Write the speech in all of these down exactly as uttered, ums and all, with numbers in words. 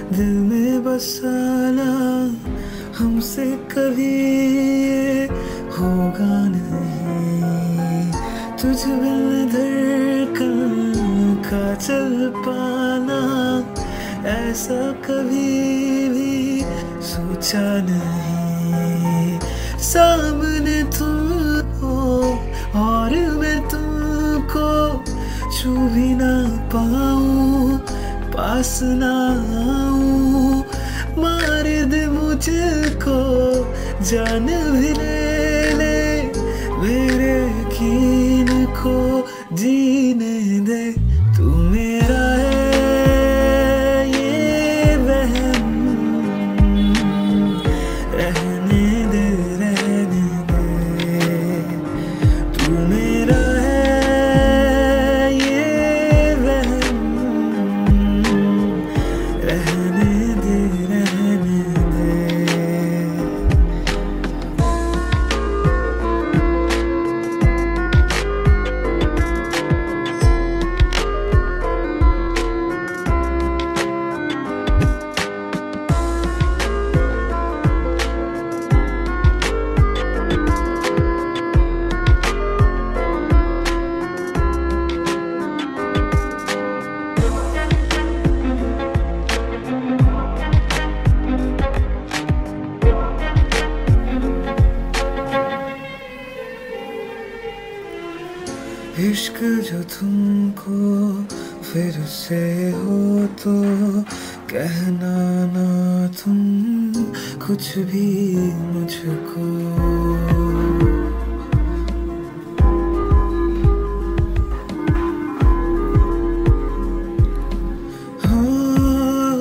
दिल में बसाना हमसे कभी ये होगा नहीं। तुझ बिन धड़कन का चल पाना ऐसा कभी भी सोचा नहीं। सामने तुम हो और मैं तुमको छू भी ना पाऊं, पास ना आऊं। मार दे मुझको जान भी ले ले, मेरे यकीन को जीने दे। तू मेरा है ये वहम, रहने दे रहने दे। तू मेरा है ये वहम, रहने दे रहने दे। इश्क जो तुमको फिर से हो तो कहना ना तुम कुछ भी मुझको। हाँ,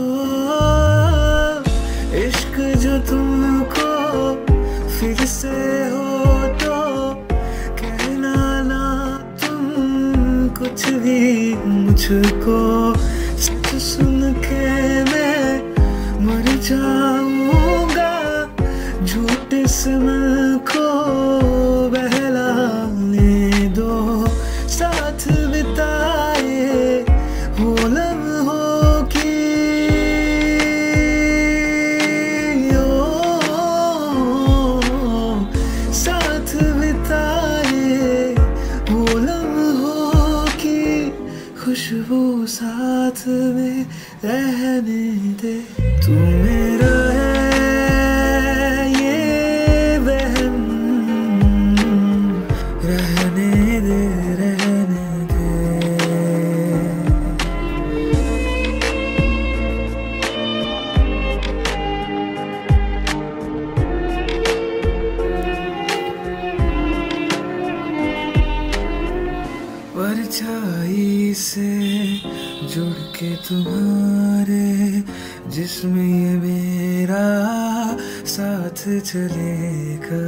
इश्क जो तुमको फिर से हो तो कहना ना कुछ भी मुझको। सच सुन के मैं मर जाऊंगा, झूठे से मन को बहलाने दो। साथ बिताए वो लम्हों की ओ, साथ बिताए वो लम्हों खुशबू साथ में रहने दे। तू मेरा है ये वहम, रहने दे रहने दे। परछाई से जुड़ के तुम्हारे जिस्म ये मेरा साथ चलेगा।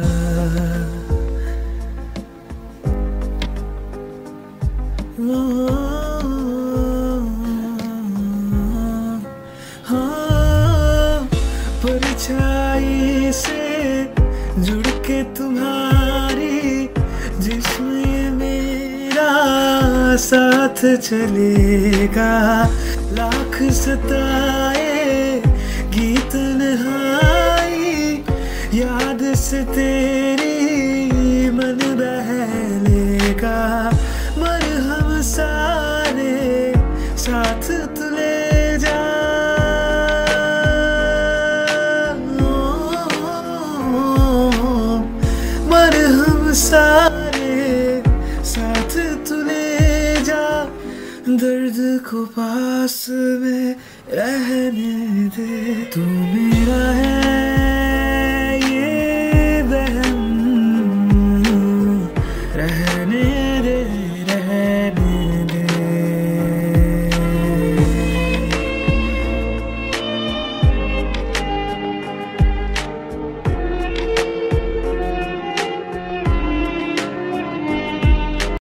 हाँ, परछाई से जुड़ के तुम्हारी जिस्म ये मेरा साथ चलेगा। लाख सताए गीत नहाई याद से तेरी मन बहलेगा। मरहम सारे साथ तू ले जा, मरहम सारे साथ तू ले जा। दर्द को पास में रहने दे। तू मेरा है